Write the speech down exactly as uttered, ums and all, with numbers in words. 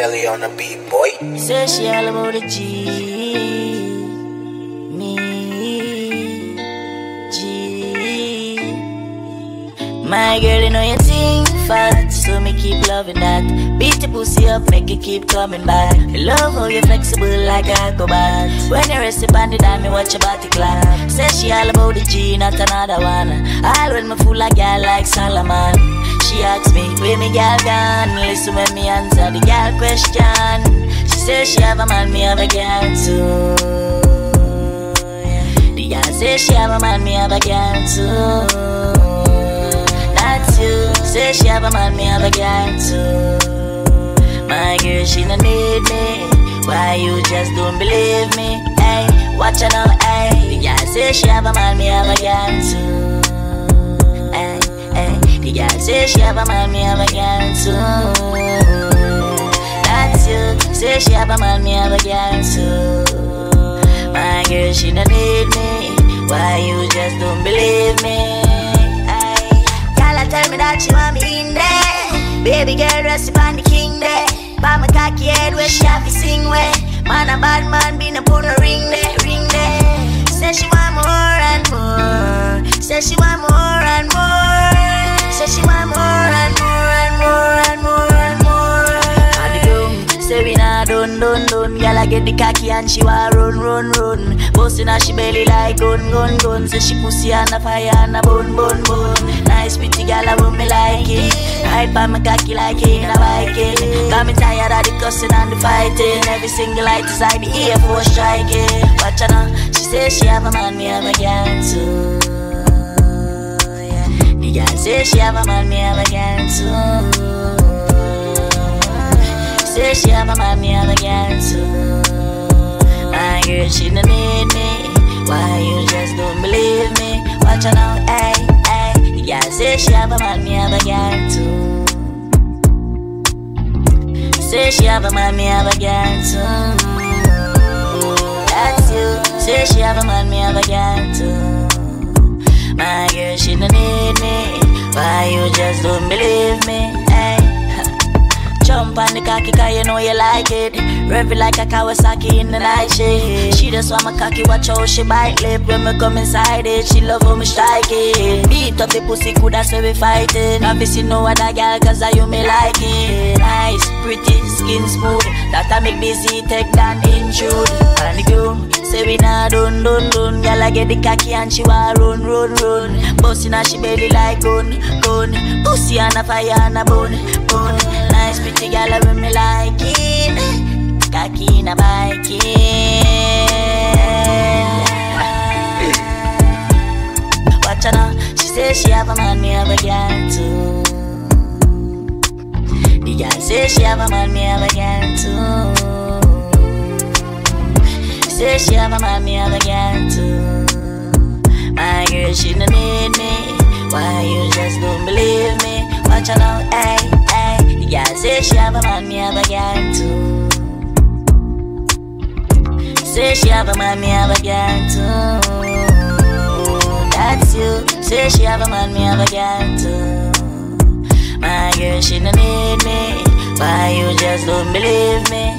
Shelly on the beat, boy. Say she all about the G. Me. G. My girl, you know you think fat, so me keep loving that. Beat the pussy up, make it keep coming back. I love how you're flexible like a acrobat. When you rest upon the dime, me watch your body clap. Say she all about the G, not another one. All when me fool like girl like Solomon. She asks me, where me girl gone? Listen when me answer the girl question. She says she have a man, me have a girl too. The girl says she have a man, me have a girl too. That's you. Say she have a man, me have a girl too. My girl, she no need me. Why you just don't believe me? Hey, watch her now, hey. The girl say she have a man, me have a girl too. Hey, hey. The girl say she have a man, me have a girl too. That's you. Say she have a man, me have a girl too. My girl, she no need me. Why you just don't believe me? Tell me that you want me in there. Baby girl, rest upon the king there. By my cocky head where she have to sing where. Man a bad man, be no put no ring there, ring there. Say she want more and more. Say she want more and more. Say she want more and more and more and more and more. And the groom, say we nah done, done, done. Girl I get the cocky and she want run, run, run. Bustin' her she belly like gun, gun, gun. Say she pussy on the fire and a bun, bun, bun. Nice pretty girl, I want me like it. Ride by my cocky like it, I like it. Got me tired of the cussing and the fighting. Every single light is like the Air Force striking. Watch her now, she says she have a man, me have a girl too. Yeah. The girl says she have a man, me have a girl too. Says she have a man, me have a girl too. My girl, she no need me. Why you just don't believe me? Watch her now, hey. Yeah, say she have a man, me have a girl too. Say she have a man, me have a girl too. That's you. Say she have a man, me have a girl too. My girl, she no need me. Why you just don't believe me? Hey. Jump on the cocky cause you know you like it. Rev it like a Kawasaki in the night shade. She just want my cocky, watch how she bite lip. When me come inside it, she love how me strike it. Beat up the pussy good, that's where we fighting. Obviously no other girl cause I you me like it. Nice, pretty, skin smooth. That I make busy, take down intrude. And the groom, say we nah done, done, done. Girl I get the cocky and she want run, run, run. Bustin' her she belly like gun, gun. Pussy on a fire and a bun, bun. Nice pretty girl I when me like it. Cocky in a bike Watch her now, she say she have a man, me have a girl too. The girl say she have a man, me have a girl too. Say she have a man, me have a girl too. My girl, she no need me. Why you just don't believe me? Watch her now, hey, hey. The girl say she have a man, me have a girl too. Say she have a man, me have a girl too. That's you. Say she have a man, me have a girl too. My girl, she no need me. Why you just don't believe me?